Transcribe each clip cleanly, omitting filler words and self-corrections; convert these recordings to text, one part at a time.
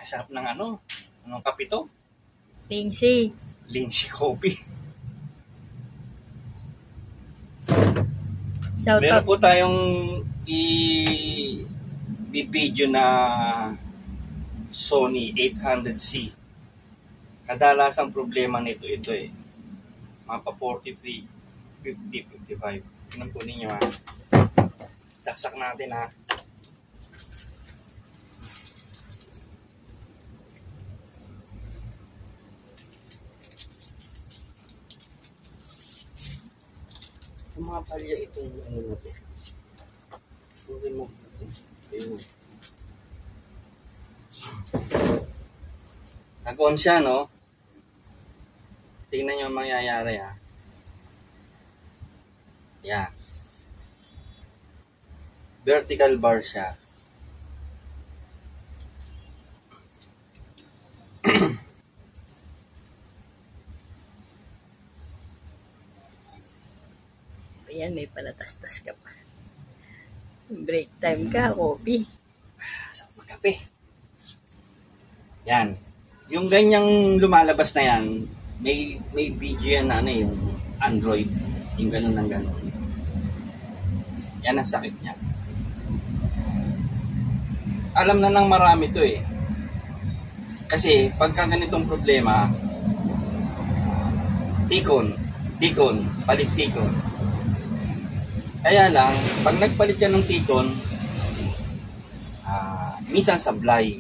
Sarap ng anong kape to? Lindsay. Lindsay Coffee. Meron po tayong i-video na Sony 800C. Kadalasang problema nito mapa 43, 50, 55. Tingnan po ninyo ha. Daksak natin ha. Yung mga palya itong na to. Remove natin. Ayun. Nag-on siya, no? Tingnan nyo ang mangyayari, ha? Yan. Vertical bar siya. Ayan, may palatastas ka pa. Break time ka, coffee. Sarap magkape. Yan. Yung ganyang lumalabas na yan, may video yan na yung Android. Yung ganun ng ganun. Yan ang sakit niya. Alam na ng marami to Kasi pagka ganitong problema, palit tikon. Kaya lang, pag nagpalit ka ng tikon, minsan sablay.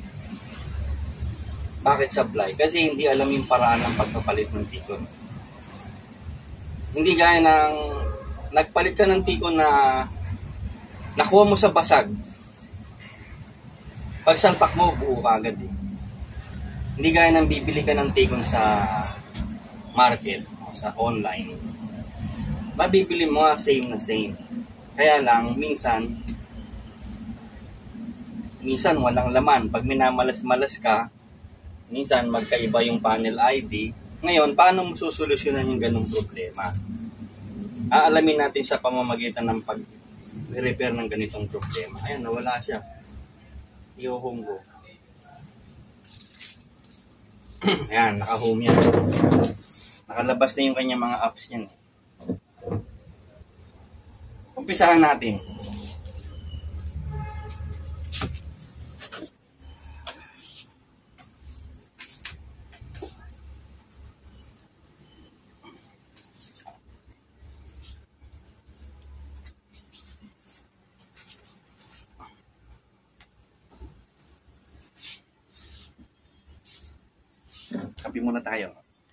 Bakit sablay? Kasi hindi alam yung paraan ng pagpapalit ng tikon. Hindi gaya ng nagpalit ka ng tikon na nakuha mo sa basag. Pag salpak mo, buo ka agad Hindi gaya ng bibili ka ng tikon sa market o sa online. Mabibili mo same na same. Kaya lang, minsan walang laman. Pag minamalas-malas ka, minsan magkaiba yung panel ID. Ngayon, paano mo susolusyonan yung ganung problema? Aalamin natin sa pamamagitan ng pag-repair ng ganitong problema. Ayan, nawala siya. I-home ko. Ayan, naka-home yan. Nakalabas na yung kanyang mga apps niyan. Umpisahan natin. Kape muna tayo.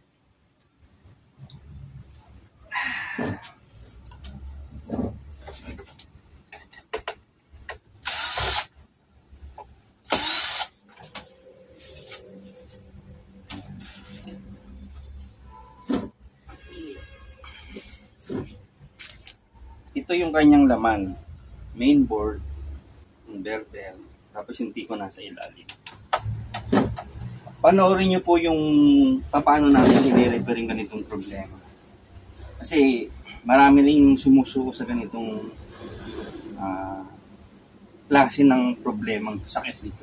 Ito yung kanyang laman. Mainboard, inverter, tapos yung tiko nasa ilalim. Panoorin nyo po yung paano natin i-repair yung ganitong problema. Kasi marami rin sumusuko sa ganitong klase ng problemang sakit dito.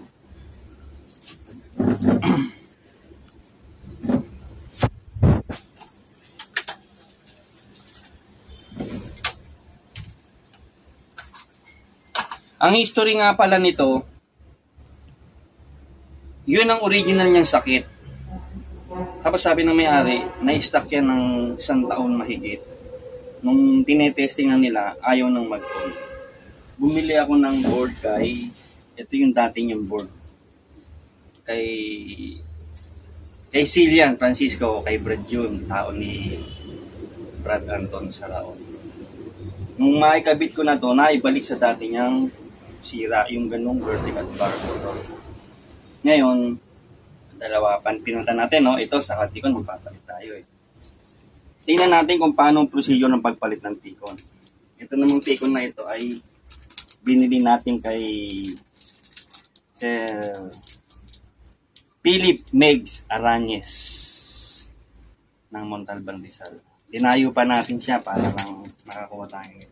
Ang history nga pala nito, yun ang original niyang sakit. Tapos sabi ng may-ari, na-stock yan ng 1 taon mahigit. Nung tinetestingan nila, ayaw nang mag-on. Bumili ako ng board ito yung dati niyang board. Kay Cillian Francisco, kay Brad June, tao ni Brad Anton Saraon. Nung maikabit ko na to, naibalik sa dati niyang sira yung ganung vertical bar. Ngayon, pinunta natin, ito sa tikon, magpapalit tayo Tingnan natin kung paano ang procedure ng pagpalit ng tikon. Ito namang tikon na ito ay binili natin kay Philip Megs Arañez ng Montalban Rizal. Dinayo pa natin siya para lang nakakuha tayo nito.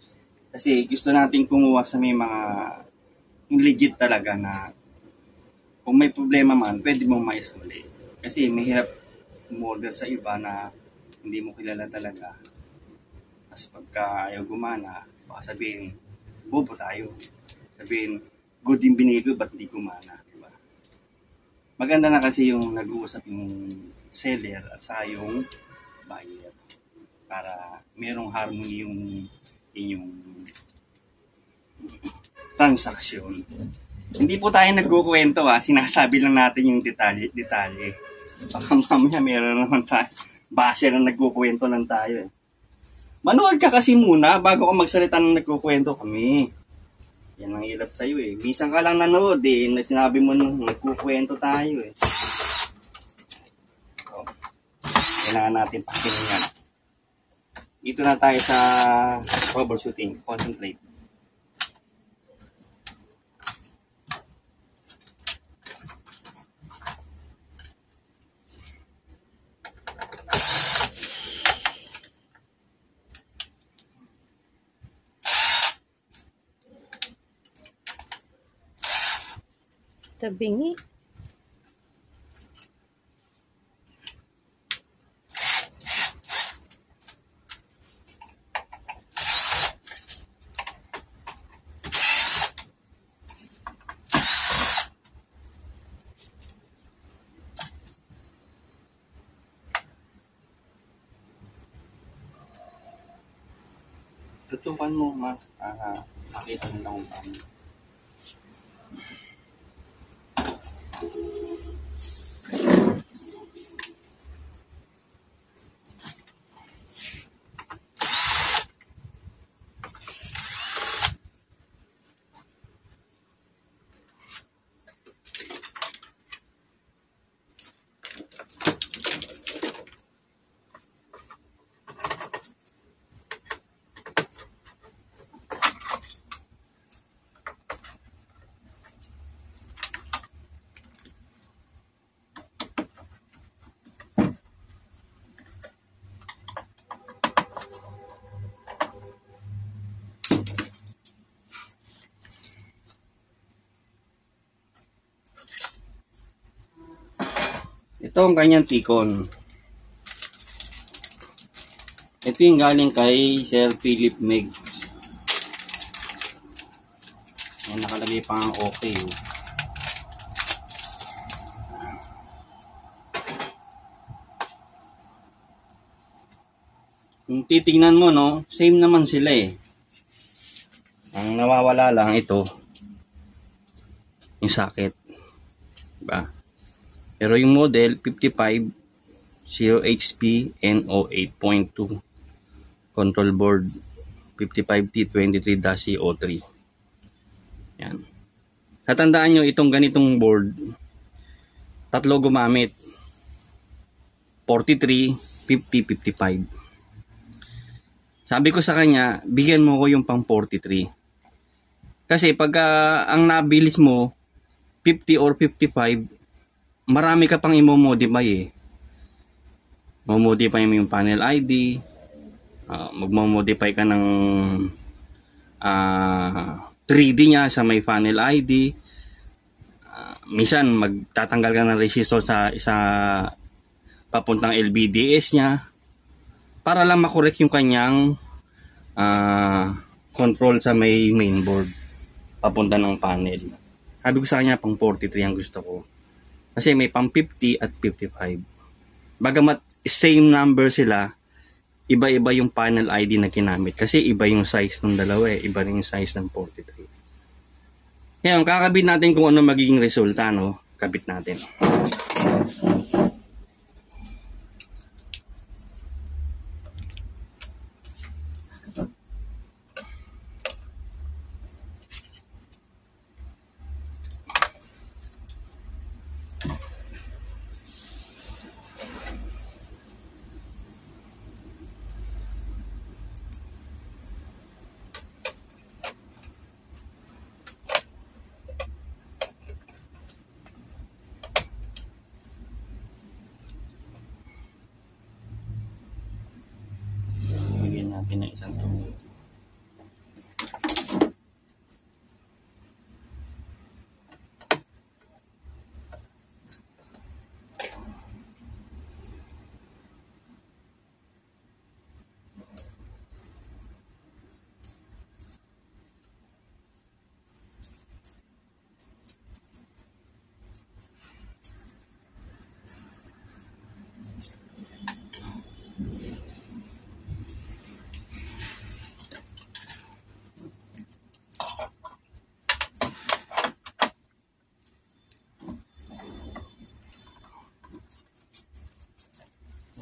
Kasi gusto natin kumuha sa may mga legit talaga na Kung may problema man, pwede mong maisuli. Kasi mahirap umorder sa iba na hindi mo kilala talaga. Tapos pagka ayaw gumana, baka sabihin, bobo tayo. Sabihin, good yung binigay ko, ba't hindi gumana? Diba? Maganda na kasi yung nag-uusap yung seller at saka yung buyer. Para merong harmony yung inyong transaksyon. Hindi po tayo nagkukwento sinasabi lang natin yung detalye. Baka mamaya meron naman tayo. Basher na nagkukwento lang tayo eh. Manood ka kasi muna bago ka magsalita ng nagkukwento kami. Yan ang ilap sa'yo eh. Minsan ka lang nanood eh. Sinabi mo nung nagkukwento tayo eh. So, kailangan natin pakinggan yan. Dito na tayo sa troubleshooting. Concentrate. Tabingi. Tutukan mo makita mo lang kung paano. Ito ang kanyang tikon. Ito yung galing kay Sir Philip Meg. Ayan, nakalagay pa ang okay. Kung titingnan mo, no, same naman sila eh. Ang nawawala lang ito, yung socket. Diba? Pero yung model 55 0HP NO8.2 control board 55T23-CO3. Yan. Tatandaan nyo itong ganitong board, tatlo gumamit. 43, 50, 55. Sabi ko sa kanya, bigyan mo ko yung pang 43. Kasi pagka ang nabilis mo 50 or 55, marami ka pang i-modify eh. Mo-modify mo yung panel ID, magmo-modify ka ng 3D niya sa may panel ID. Minsan magtatanggal ka ng resistor sa isa papuntang LVDS niya para lang makorek yung kanyang control sa may mainboard papunta ng panel. Sabi ko sa kanya pang 43 ang gusto ko. Kasi may pang 50 at 55. Bagamat same number sila, iba-iba yung panel ID na ginamit. Kasi iba yung size ng dalawa eh. Iba rin yung size ng 43. Ngayon, kakabit natin kung ano magiging resulta, no? Kabit natin. Bigyan natin ng isang tungkol.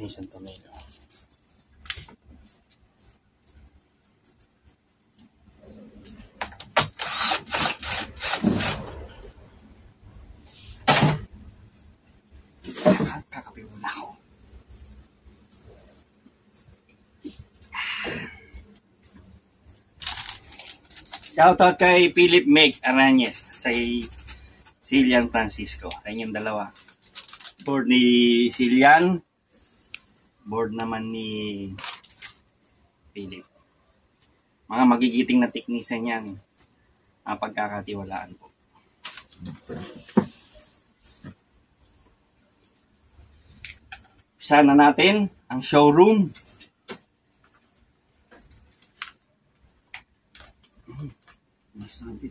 isang tornilyo. Kakape muna ako. Shoutout kay Philip Meg Arañez sa Silian Francisco. Sa inyong dalawa. Board ni Silian. Board naman ni Philip. Mga magigiting na teknisyan yan. Ang pagkakatiwalaan po. Isa na natin ang showroom. Nasabit.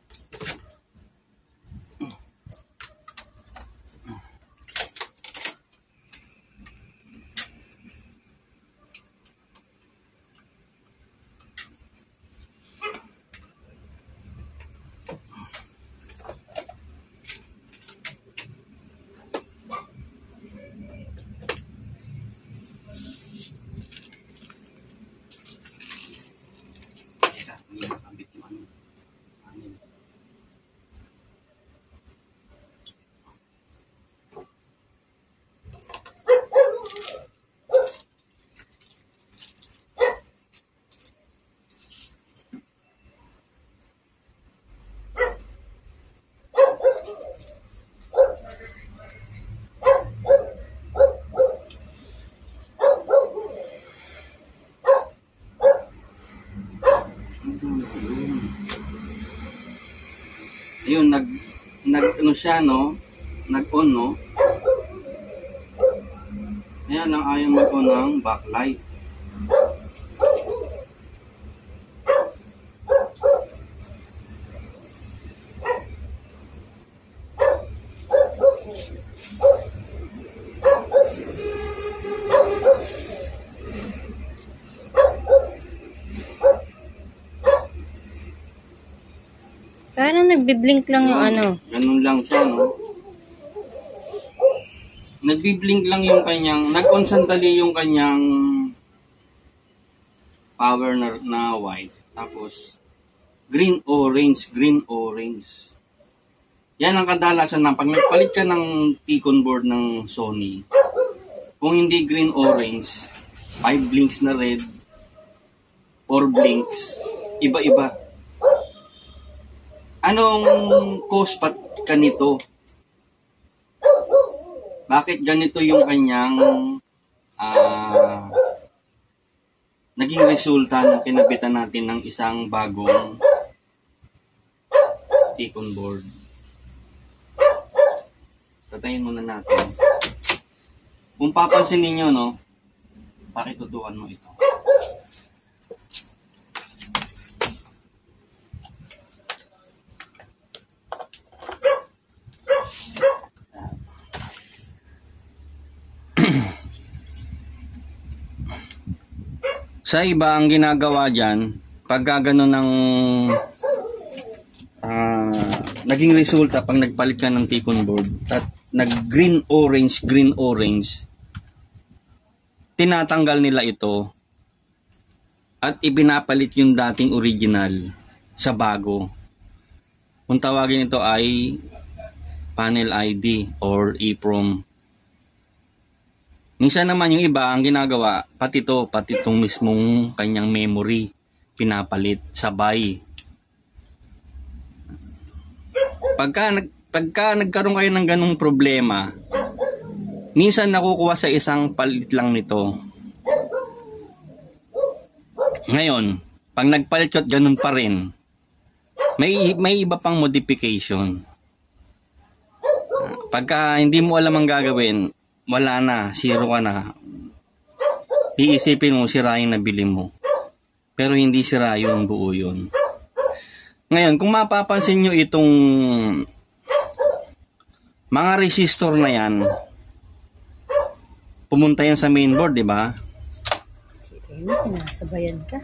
Ayun, ano siya, no? Nag-on, no? Ayan lang ayaw mag-on ng backlight. Parang nagbiblink lang yung ano. Ganun lang siya, no? Nagbiblink lang yung kanyang, nag-on sandali yung kanyang power na white. Tapos, green-orange, green-orange. Yan ang kadalasan na pag nagpalit ka ng T-con board ng Sony, kung hindi green-orange, 5 blinks na red, 4 blinks, iba-iba. Anong cause ka nito? Bakit ganito yung kanyang naging resulta ng kinabitan natin ng isang bagong T-con board? Tatayin muna natin. Kung papansin ninyo, no, pakitutukan mo ito. Sa iba, ang ginagawa dyan, pagka gano'n ng naging resulta, pag nagpalit ka ng T-con board, at nag-green-orange, green-orange, tinatanggal nila ito, at ibinapalit yung dating original sa bago. Kung tawagin ito ay panel ID or EEPROM. Minsan naman yung iba, ang ginagawa, pati itong mismong kanyang memory, pinapalit, sabay. Pagka nagkaroon kayo ng ganong problema, minsan nakukuha sa isang palit lang nito. Ngayon, pag nagpalit at ganun pa rin, may iba pang modification. Pagka hindi mo alam ang gagawin, wala na, zero ka na. Iisipin mo, sira yung nabili mo. Pero hindi sira yung buo yun. Ngayon, kung mapapansin nyo itong mga resistor na yan, pumunta yan sa mainboard, di ba? Sige, sinasabayan ka.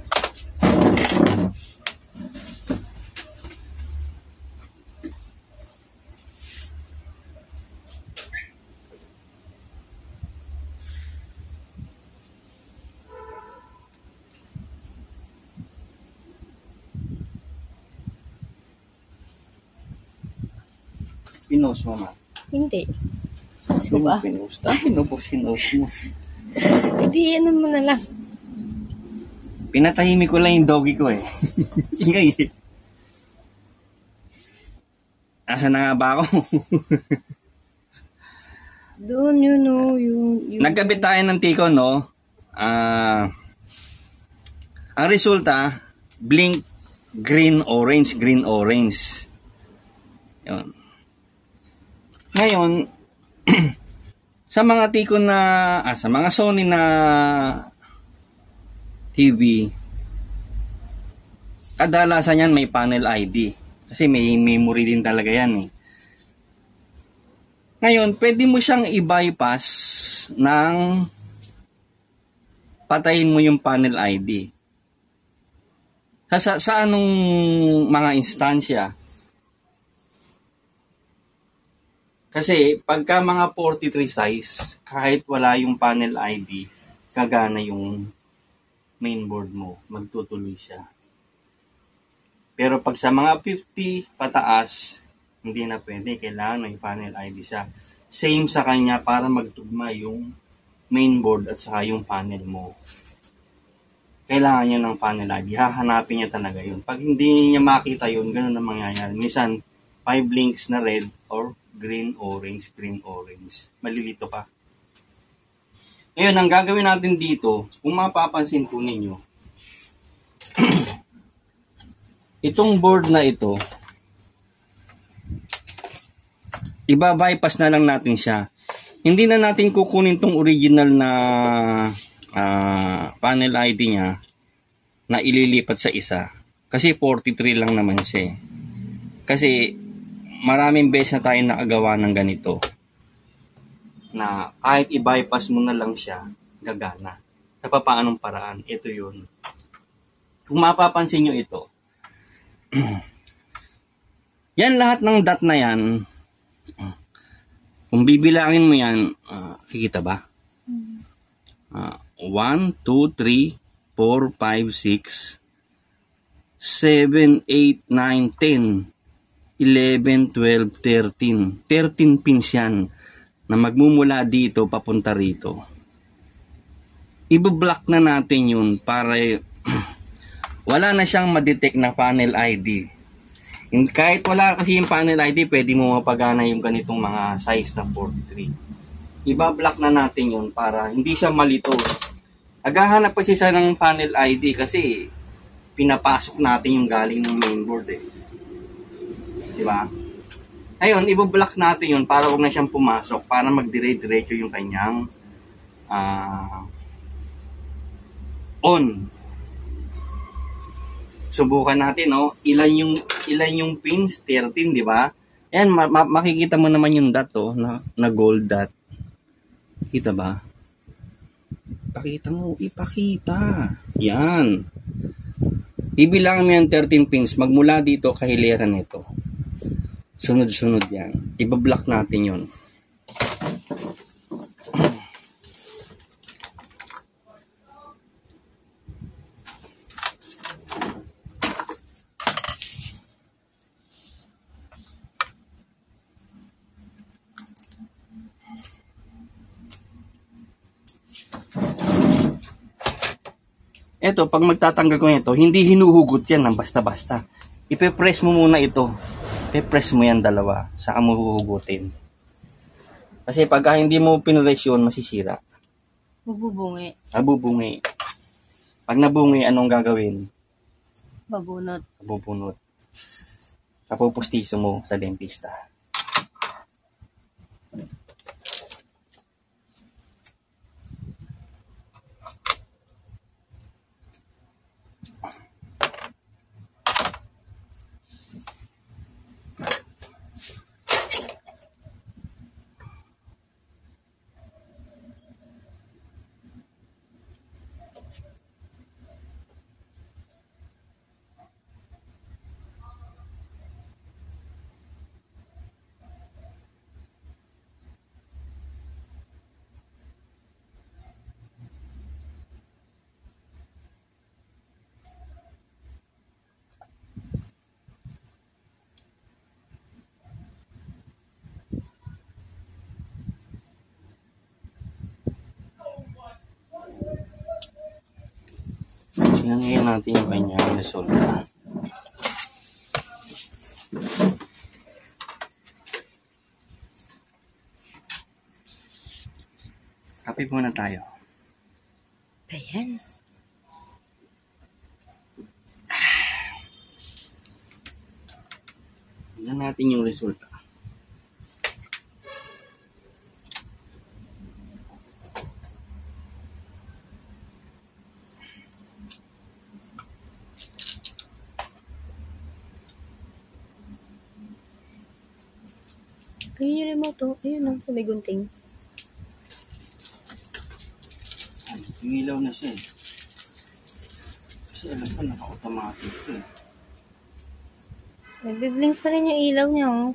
Pinost mo, ma. Hindi. Gusto ba? Pinost. Pinost mo. Hindi, ano mo na lang. Pinatahimik ko lang yung doggy ko eh. Ingay eh. Asa na nga ba ako? Doon, you know, yung... Nagkabit tayo ng tiko, no? Ang resulta, blink, green, orange. Yun. Ngayon, sa mga tiko na, sa mga Sony na TV, kadalasan yan may panel ID. Kasi may memory din talaga yan eh. Ngayon, pwede mo siyang i-bypass ng patayin mo yung panel ID. Sa anong mga instansya? Kasi pagka mga 43 size, kahit wala yung panel ID, gagana yung mainboard mo, magtutuloy siya. Pero pag sa mga 50 pataas, hindi na pwede, kailangan may panel ID siya. Same sa kanya para magtugma yung mainboard at saka yung panel mo. Kailangan niya ng panel ID, hahanapin niya talaga yun. Pag hindi niya makita yun, ganun ang mangyayari. Minsan, 5 blinks na red or green, orange. Malilito pa. Ngayon, ang gagawin natin dito, kung mapapansin po ninyo, itong board na ito, iba-bypass na lang natin siya. Hindi na natin kukunin tong original na panel ID niya na ililipat sa isa. Kasi 43 lang naman siya. Kasi maraming beses na tayo nakagawa ng ganito. Na kahit i-bypass mo na lang siya, gagana. Sa papaanong paraan? Ito yun. Kung mapapansin nyo ito, yan lahat ng dot na yan, kung bibilangin mo yan, kikita ba? 1, 2, 3, 4, 5, 6, 7, 8, 9, 10, 11, 12, 13. 13 pins yan na magmumula dito papunta rito. Ibablock na natin yun para wala na siyang madetect na panel ID. Kahit wala kasi yung panel ID, pwede mo mapagana yung ganitong mga size na 43. Ibablock na natin yun para hindi siya malito. Naghahanap pa siya ng panel ID kasi pinapasok natin yung galing ng mainboard eh. Diba? Ngayon, ibablock natin yun para huwag na siyang pumasok para magdire-diretso yung kanyang on. Subukan natin, no? Ilan yung pins? 13, di ba? Ayan, makikita mo naman yung dot, oh, na gold dot. Kita ba? Ipakita mo, ipakita. Yan. Ibilang mo yung 13 pins, magmula dito kahiliran nito. Sunod-sunod yan. Ibablock natin yun. Eto, pag magtatanggal ko nito, hindi hinuhugot yan ng basta-basta. Ipe-press mo muna ito. Ipe-press mo yan dalawa. Saka mo huhugutin. Kasi pagka hindi mo pinress yun, masisira. Bubungi. Bubungi. Pag nabungi, anong gagawin? Babunot. Bubunot. Kapupustiso mo sa dentista. Tingnan ngayon natin yung kanyang resulta. Kape muna tayo. Ayan. Tingnan natin yung resulta. Ayun yung remote, oh. Ayun, oh. May gunting. Ay, umilaw na siya eh. Kasi alam ko, naka-automatic ito eh. Nagbiblink pa rin yung ilaw niya, oh.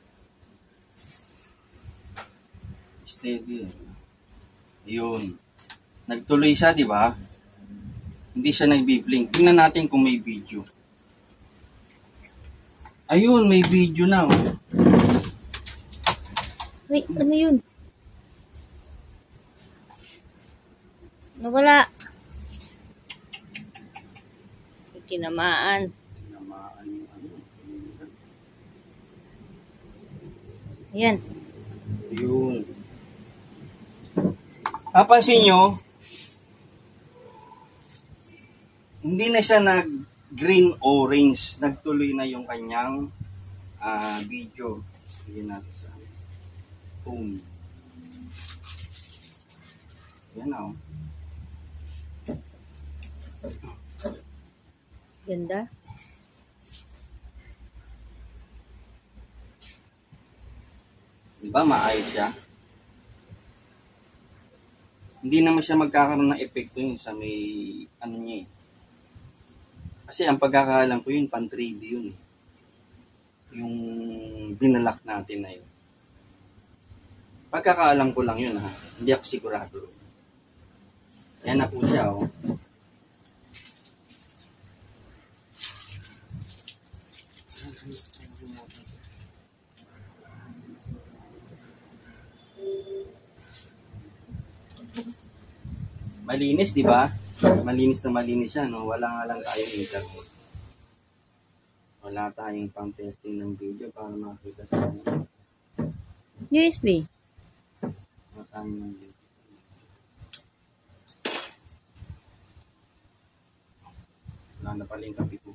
Steady eh. Yun. Nagtuloy siya, di ba? Hindi siya nagbiblink. Tingnan natin kung may video. Ayun, may video na oh. Wait, ano yun? Nawala. Tinamaan. Tinamaan yung ano. Ayan. Ayun. Napansin nyo, hindi na siya nag-green-orange. Nagtuloy na yung kanyang video. Sige natin sa phone. Yan o. Ganda. Diba maayos siya? Hindi naman siya magkakaroon ng epekto yun sa may ano niya eh. Kasi ang pagkakaalam ko yun, pan 3D yun eh. Yung binalak natin na yun. Pagkakaalam ko lang yun ha. Hindi ako sigurado. Yan na po siya oh. Malinis, di ba? Malinis na malinis siya, no? Wala nga lang tayong internet. Wala tayong pang-testing ng video para makita sa kanya. USB. Wala tayong ng video. Wala na pala yung kape ko.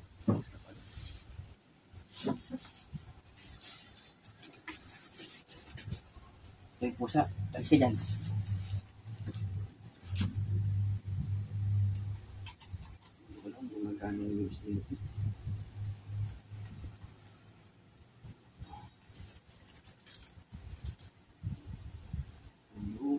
Ay, pusa. Talik ka dyan. Magkano yung use nito? Ayun.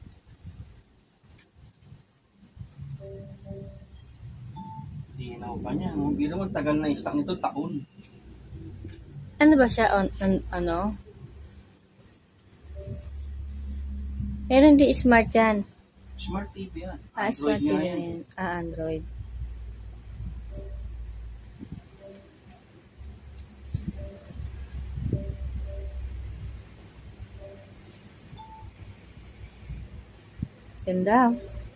Dinaw pa niya. Hindi naman tagal na stock nito, taon. Ano ba siya? Ano? Pero hindi smart yan. Smart TV yan. Smart TV yan. yan. Android. Ganda.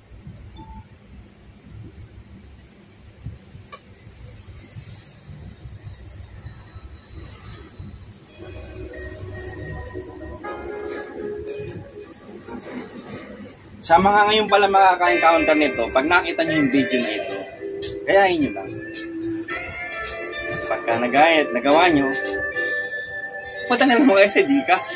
Sa mga ngayon pala makaka-encounter nito, pag nakita nyo yung video na ito, gayahin nyo lang. Pagka nagawa nyo, punta na lang mo kayo sa Gcash.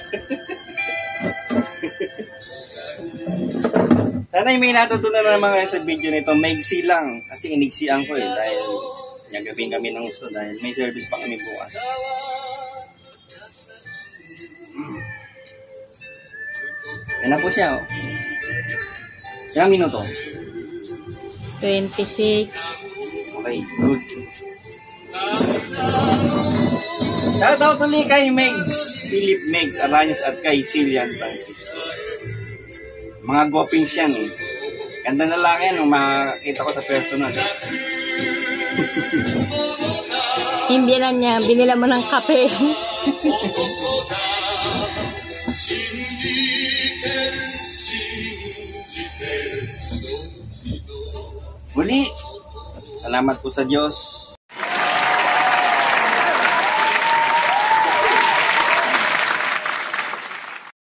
Sana'y may natutunan na naman kayo sa video nito. Maigsi lang, kasi inigsian ko eh, dahil nagabing kami ng gusto, dahil may service pa kami bukas. Yan na po siya oh. Ilang minuto? 26. Okay, good. Shoutout ulit kay Megs, Philip Megs Aranyos at kay Cillian Francisco. Mga gopings yan eh. Ganda na lang yan nung makakita ko sa personal. Himbilan niya, binila mo ng kape. Muli, Salamat po sa Diyos.